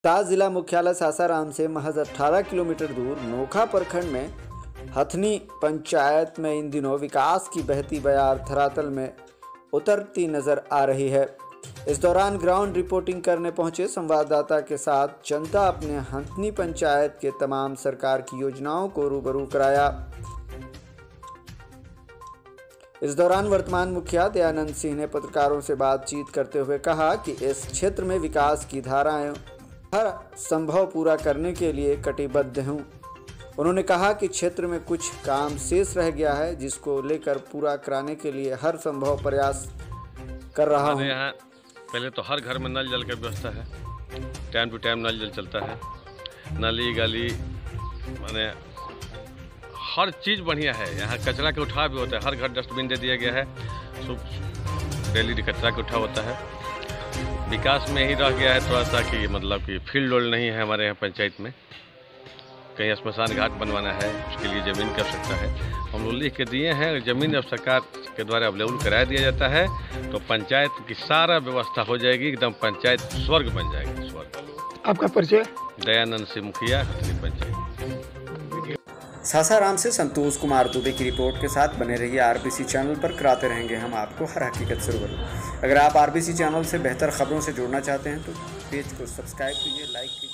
जिला मुख्यालय सासाराम से महज 18 किलोमीटर दूर नोखा प्रखंड में हथनी पंचायत में इन दिनों विकास की बहती बयार धरातल में उतरती नजर आ रही है। इस दौरान ग्राउंड रिपोर्टिंग करने पहुंचे संवाददाता के साथ जनता अपने हथनी पंचायत के तमाम सरकार की योजनाओं को रूबरू कराया। इस दौरान वर्तमान मुखिया दयानंद सिंह ने पत्रकारों से बातचीत करते हुए कहा कि इस क्षेत्र में विकास की धाराएं हर संभव पूरा करने के लिए कटिबद्ध हूं। उन्होंने कहा कि क्षेत्र में कुछ काम शेष रह गया है, जिसको लेकर पूरा कराने के लिए हर संभव प्रयास कर रहा हूं। यहाँ पहले तो हर घर में नल जल की व्यवस्था है, टाइम टू टाइम नल जल चलता है, नाली गली माने हर चीज़ बढ़िया है। यहाँ कचरा के उठाव भी होता है, हर घर डस्टबिन दे दिया गया है, डेली कचरा के उठाव होता है। विकास में ही रह गया है थोड़ा सा कि मतलब कि फील्ड रोल नहीं है हमारे यहाँ पंचायत में, कहीं श्मशान घाट बनवाना है, उसके लिए ज़मीन की आवश्यकता है। हम लोग लिख के दिए हैं, ज़मीन अब सरकार के द्वारा अवेलेबल करा दिया जाता है तो पंचायत की सारा व्यवस्था हो जाएगी, एकदम पंचायत स्वर्ग बन जाएगी, स्वर्ग। आपका परिचय? दयानंद सिंह मुखिया, हथनी पंचायत। सासाराम से संतोष कुमार दुबे की रिपोर्ट के साथ बने रहिए आरबीसी चैनल पर। कराते रहेंगे हम आपको हर हकीकत से रूबरू। अगर आप आरबीसी चैनल से बेहतर खबरों से जुड़ना चाहते हैं तो पेज को सब्सक्राइब कीजिए, लाइक कीजिए।